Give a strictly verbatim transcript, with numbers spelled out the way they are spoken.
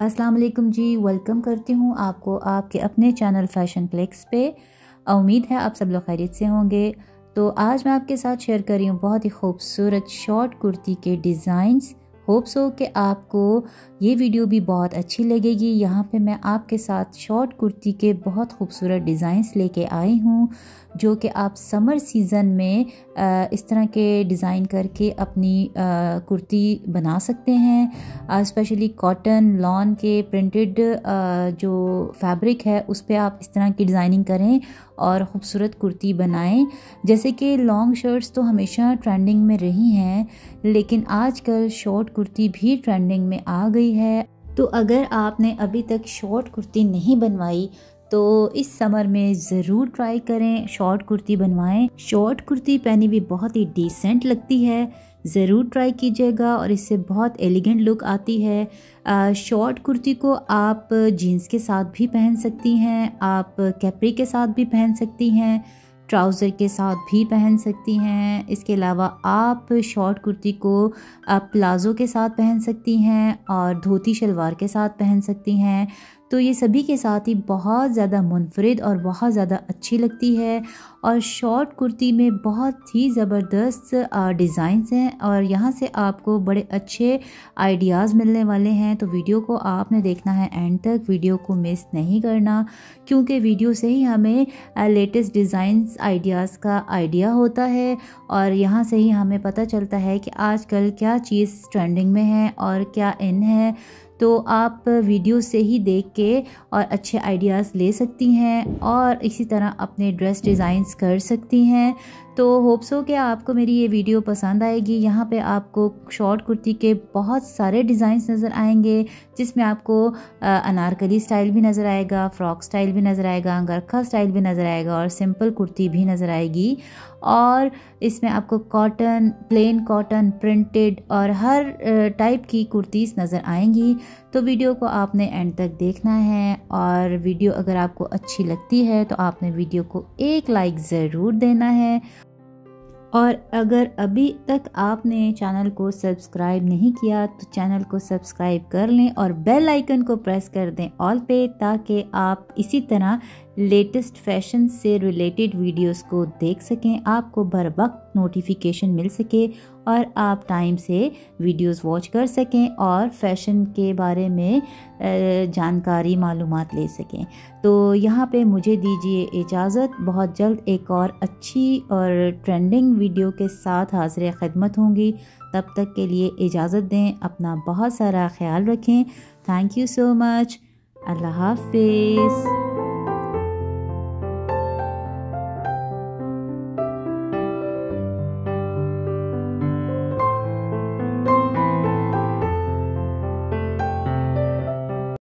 अस्सलाम वालेकुम जी, वेलकम करती हूँ आपको आपके अपने चैनल फैशन क्लिक्स पे। उम्मीद है आप सब लोग खैरियत से होंगे। तो आज मैं आपके साथ शेयर कर रही हूँ बहुत ही खूबसूरत शॉर्ट कुर्ती के डिज़ाइंस। होप्स हो कि आपको ये वीडियो भी बहुत अच्छी लगेगी। यहाँ पे मैं आपके साथ शॉर्ट कुर्ती के बहुत खूबसूरत डिज़ाइंस लेके आई हूँ, जो कि आप समर सीज़न में इस तरह के डिज़ाइन करके अपनी कुर्ती बना सकते हैं। स्पेशली कॉटन लॉन के प्रिंटेड जो फैब्रिक है उस पर आप इस तरह की डिज़ाइनिंग करें और ख़ूबसूरत कुर्ती बनाएं। जैसे कि लॉन्ग शर्ट्स तो हमेशा ट्रेंडिंग में रही हैं, लेकिन आजकल शॉर्ट कुर्ती भी ट्रेंडिंग में आ गई है। तो अगर आपने अभी तक शॉर्ट कुर्ती नहीं बनवाई तो इस समर में ज़रूर ट्राई करें, शॉर्ट कुर्ती बनवाएं। शॉर्ट कुर्ती पहनी भी बहुत ही डिसेंट लगती है, ज़रूर ट्राई कीजिएगा और इससे बहुत एलिगेंट लुक आती है। शॉर्ट कुर्ती को आप जीन्स के साथ भी पहन सकती हैं, आप कैप्री के साथ भी पहन सकती हैं, ट्राउज़र के साथ भी पहन सकती हैं। इसके अलावा आप शॉर्ट कुर्ती को आप प्लाज़ो के साथ पहन सकती हैं और धोती शलवार के साथ पहन सकती हैं। तो ये सभी के साथ ही बहुत ज़्यादा मुनफरिद और बहुत ज़्यादा अच्छी लगती है। और शॉर्ट कुर्ती में बहुत ही ज़बरदस्त डिज़ाइंस हैं और यहाँ से आपको बड़े अच्छे आइडियाज़ मिलने वाले हैं। तो वीडियो को आपने देखना है एंड तक, वीडियो को मिस नहीं करना, क्योंकि वीडियो से ही हमें लेटेस्ट डिज़ाइंस आइडियाज़ का आइडिया होता है और यहाँ से ही हमें पता चलता है कि आजकल क्या चीज़ ट्रेंडिंग में है और क्या इन है। तो आप वीडियो से ही देख के और अच्छे आइडियाज़ ले सकती हैं और इसी तरह अपने ड्रेस डिज़ाइंस कर सकती हैं। तो होप्स हो कि आपको मेरी ये वीडियो पसंद आएगी। यहाँ पे आपको शॉर्ट कुर्ती के बहुत सारे डिज़ाइंस नज़र आएंगे, जिसमें आपको अनारकली स्टाइल भी नज़र आएगा, फ्रॉक स्टाइल भी नज़र आएगा, अंगरखा स्टाइल भी नज़र आएगा और सिंपल कुर्ती भी नज़र आएगी। और इसमें आपको कॉटन, प्लेन कॉटन, प्रिंटेड और हर टाइप की कुर्तीज़ नज़र आएंगी। तो वीडियो को आपने एंड तक देखना है और वीडियो अगर आपको अच्छी लगती है तो आपने वीडियो को एक लाइक ज़रूर देना है। और अगर अभी तक आपने चैनल को सब्सक्राइब नहीं किया तो चैनल को सब्सक्राइब कर लें और बेल आइकन को प्रेस कर दें ऑल पे, ताकि आप इसी तरह लेटेस्ट फैशन से रिलेटेड वीडियोस को देख सकें, आपको बर वक्त नोटिफिकेशन मिल सके और आप टाइम से वीडियोस वॉच कर सकें और फैशन के बारे में जानकारी मालूमात ले सकें। तो यहाँ पे मुझे दीजिए इजाज़त, बहुत जल्द एक और अच्छी और ट्रेंडिंग वीडियो के साथ हाज़िर खिदमत होंगी। तब तक के लिए इजाज़त दें, अपना बहुत सारा ख्याल रखें। Thank you so much. अल्लाह हाफिज़।